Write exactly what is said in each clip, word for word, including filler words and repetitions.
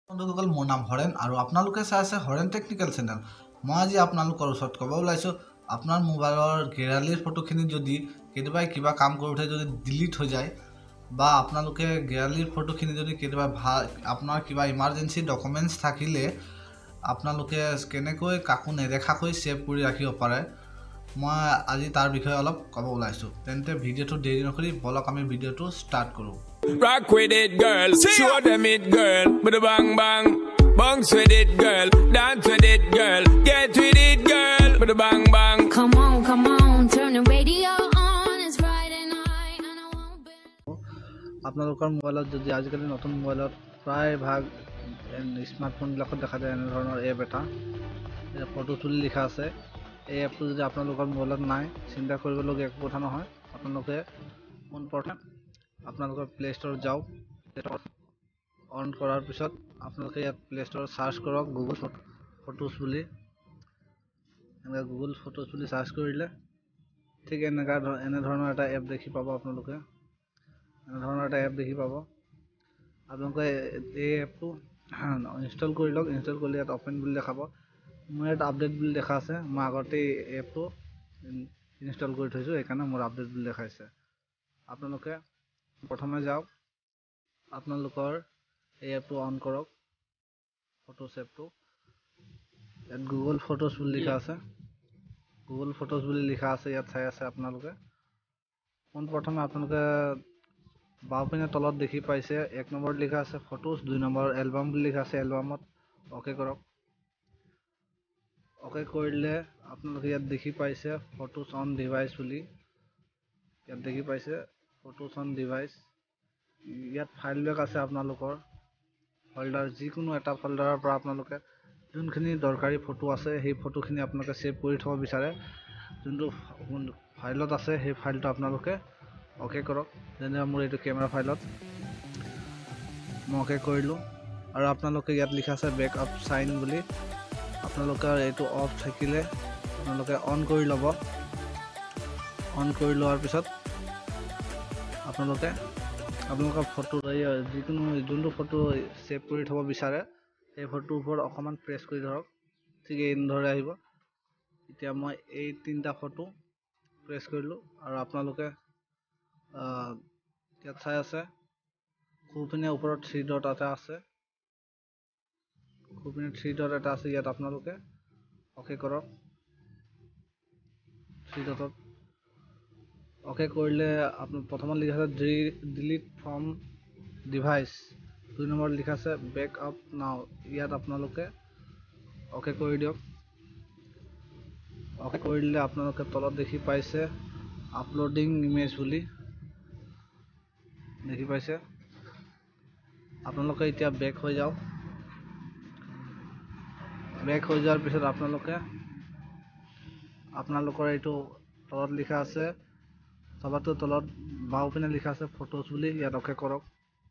বন্ধুসকল মোৰ নাম হৰেন আৰু আপোনালোকে চাই আছে হৰেন টেকনিকেল চেনেল। মই আজি আপোনালোকৰ ওচৰত ক'ব ওলাইছোঁ আপোনাৰ মোবাইলৰ গেলাৰীৰ ফটোখিনি যদি কেতিয়াবা কিবা কাম কৰোঁতে যদি ডিলিট হৈ যায় বা আপোনালোকে গেলাৰীৰ ফটোখিনি যদি কেতিয়াবা ভাল আপোনাৰ কিবা ইমাৰ্জেঞ্চি ডকুমেণ্টছ থাকিলে আপোনালোকে কেনেকৈ কাকো নেদেখাকৈ ছেভ কৰি ৰাখিব পাৰে মই আজি তাৰ বিষয়ে অলপ ক'ব ওলাইছোঁ। তেন্তে ভিডিঅ'টো দেৰি নকৰি বলক আমি ভিডিঅ'টো ষ্টাৰ্ট কৰোঁ। Rock with it, girl. Show them it, girl. With a bang bang. Bounce with it, girl. Dance with it, girl. Get with it, girl. With a bang bang. Come on, come on. Turn the radio on. It's Friday night and I won't be. আপোনালোকৰ মোবাইলত যদি আজিকালি নতুন মোবাইলত প্ৰায় ভাগ স্মাৰ্টফোনবিলাকত দেখা যায় এনে ধৰণৰ এপ এটা ফটো তুলি লিখা আছে। এই এপটো যদি আপোনালোকৰ মোবাইলত নাই চিন্তা কৰিবলগীয়া একো কথা নহয়। আপোনালোকে পোনপ্ৰথমে আপোনালোকৰ প্লে ষ্ট'ৰত যাওক। অন কৰাৰ পিছত আপোনালোকে ইয়াত প্লে ষ্ট'ৰত চাৰ্চ কৰক গুগল ফটোজ বুলি। এনেকৈ গুগল ফটোজ বুলি চাৰ্চ কৰিলে ঠিক এনেকুৱা এনেধৰণৰ এটা এপ দেখি পাব। আপোনালোকে এনেধৰণৰ এটা এপ দেখি পাব। আপোনালোকে এই এপটো ইনষ্টল কৰি লওক। ইনষ্টল কৰিলে ইয়াত অপেন বুলি দেখাব। মোৰ ইয়াত আপডেট বুলি দেখা আছে। মই আগতে এই এপটো ইনষ্টল কৰি থৈছোঁ, সেইকাৰণে মোৰ আপডেট বুলি দেখাইছে। আপোনালোকে প্ৰথমে যাওক, আপোনালোকৰ এই এপটো অন কৰক, ফটোছ এপটো। ইয়াত গুগল ফটোজ বুলি লিখা আছে। গুগল ফটোজ বুলি লিখা আছে ইয়াত চাই আছে আপোনালোকে। পোনপ্ৰথমে আপোনালোকে বাওঁপিনে তলত দেখি পাইছে এক নম্বৰত লিখা আছে ফটোজ, দুই নম্বৰ এলবাম বুলি লিখা আছে। এলবামত অ'কে কৰক। অ'কে কৰিলে আপোনালোকে ইয়াত দেখি পাইছে ফটোজ অন ডিভাইচ বুলি। ইয়াত দেখি পাইছে ফটোজ অন ডিভাইচ। ইয়াত ফাইলবিলাক আছে আপোনালোকৰ ফল্ডাৰ, যিকোনো এটা ফল্ডাৰৰ পৰা আপোনালোকে যোনখিনি দৰকাৰী ফটো আছে সেই ফটোখিনি আপোনালোকে ছেভ কৰি থ'ব বিচাৰে। যোনটো ফাইলত আছে সেই ফাইলটো আপোনালোকে অ'কে কৰক। যেনে মোৰ এইটো কেমেৰা ফাইলত মই অ'কে কৰিলোঁ। আৰু আপোনালোকে ইয়াত লিখা আছে বেক আপ চাইন বুলি। আপোনালোকৰ এইটো অফ থাকিলে আপোনালোকে অন কৰি ল'ব। অন কৰি লোৱাৰ পিছত আপোনালোকে আপোনালোকৰ ফটো যিকোনো যোনটো ফটো ছেভ কৰি থ'ব বিচাৰে সেই ফটোৰ ওপৰত অকণমান প্ৰেছ কৰি ধৰক। ঠিক এনেদৰে আহিব। এতিয়া মই এই তিনিটা ফটো প্ৰেছ কৰিলোঁ আৰু আপোনালোকে ইয়াত চাই আছে সোঁপিনে ওপৰত থ্ৰী ডট এটা আছে। সোঁপিনে থ্ৰী ডট এটা আছে, ইয়াত আপোনালোকে অ'কে কৰক। থ্ৰী ডটত অ'কে কৰিলে আপোনাৰ প্ৰথমত লিখা আছে ডিলিট ফ্ৰম ডিভাইচ, দুই নম্বৰত লিখা আছে বেক আপ নাও। ইয়াত আপোনালোকে অ'কে কৰি দিয়ক। অ'কে কৰি দিলে আপোনালোকে তলত দেখি পাইছে আপলোডিং ইমেজ বুলি দেখি পাইছে। আপোনালোকে এতিয়া বেক হৈ যাওক। বেক হৈ যোৱাৰ পিছত আপোনালোকে আপোনালোকৰ এইটো তলত লিখা আছে চবতকৈ তলত বাওঁপিনে লিখা আছে ফটোজ বুলি, ইয়াত অ'কে কৰক।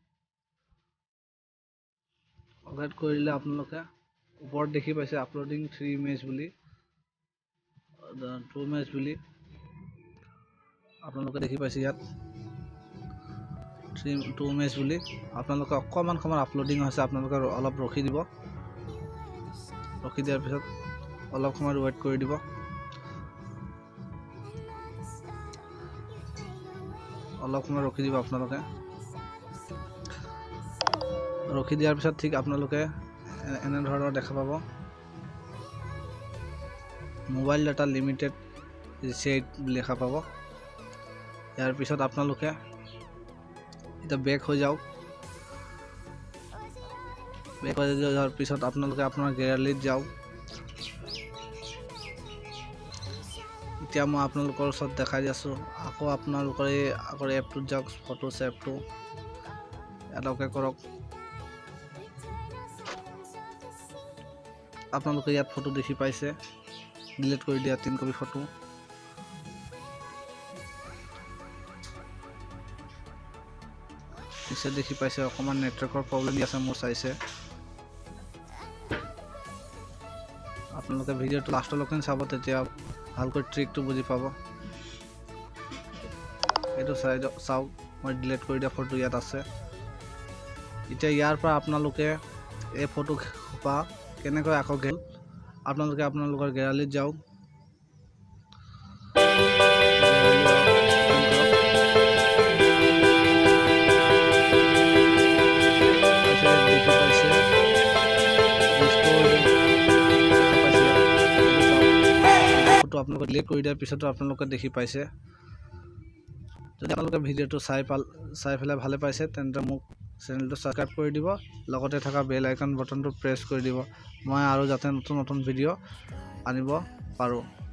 অ'কে কৰিলে আপোনালোকে ওপৰত দেখি পাইছে আপলোডিং থ্ৰী ইমেজ বুলি, টু ইমেজ বুলি আপোনালোকে দেখি পাইছে ইয়াত থ্ৰী টু ইমেজ বুলি। আপোনালোকে অকণমান সময় আপলোডিং হৈছে, আপোনালোকে অলপ ৰখি দিব। ৰখি দিয়াৰ পিছত অলপ সময় ৱেইট কৰি দিব। অলপ সময় ৰখি দিব আপোনালোকে। ৰখি দিয়াৰ পিছত ঠিক আপোনালোকে এনেধৰণৰ দেখা পাব মোবাইল ডাটা লিমিটেড ৰিচেট বুলি দেখা পাব। ইয়াৰ পিছত আপোনালোকে এতিয়া বেক হৈ যাওক। বেক হৈ যোৱাৰ পিছত আপোনালোকে আপোনাৰ গেলাৰীত যাওক। এতিয়া মই আপোনালোকৰ ওচৰত দেখাই দি আছোঁ। আকৌ আপোনালোকৰ এই আগৰ এপটোত যাওক, ফটোছ এপটো, ইয়াত অ'কে কৰক। আপোনালোকে ইয়াত ফটো দেখি পাইছে ডিলিট কৰি দিয়া তিন কপি ফটো। পিছে দেখি পাইছে অকণমান নেটৱৰ্কৰ প্ৰব্লেম দি আছে মোৰ চাইছে। আপোনালোকে ভিডিঅ'টো লাষ্টলৈকে চাব, তেতিয়া ভালকৈ ট্ৰিকটো বুজি পাব। এইটো চাই চাওক, মই ডিলিট কৰি দিয়া ফটো ইয়াত আছে। এতিয়া ইয়াৰ পৰা আপোনালোকে এই ফটো খোপা কেনেকৈ আকৌ গেল আপোনালোকে আপোনালোকৰ গেলাৰীত যাওক আপোনালোকে ক্লিক কৰি দিয়াৰ পিছতো আপোনালোকে দেখি পাইছে যদি আপোনালোকে ভিডিঅ'টো চাই পাল চাই ফেলে ভালে পাইছে তেন্তে মোক চেনেলটো সাবস্ক্ৰাইব কৰি দিব লগতে থকা বেল আইকন বটনটো প্ৰেছ কৰি দিব মই আৰু যাতে নতুন নতুন ভিডিঅ' আনিব পাৰোঁ